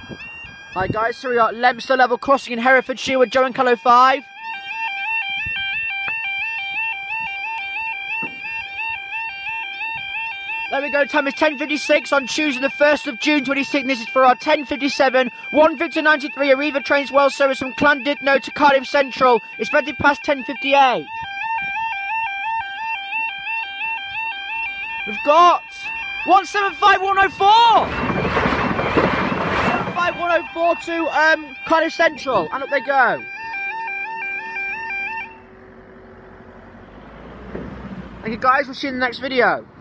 Hi guys, so we are at Leominster level crossing in Herefordshire with Joe and Colo 5. There we go, time is 10:56 on Tuesday the 1st of June 2016. This is for our 10:57, 1 Victor 93, Arriva Trains Well service from Llandudno to Cardiff Central. It's 20 past 10:58. We've got 175104! 175104 to Cardiff Central, and up they go. Thank you guys, we'll see you in the next video.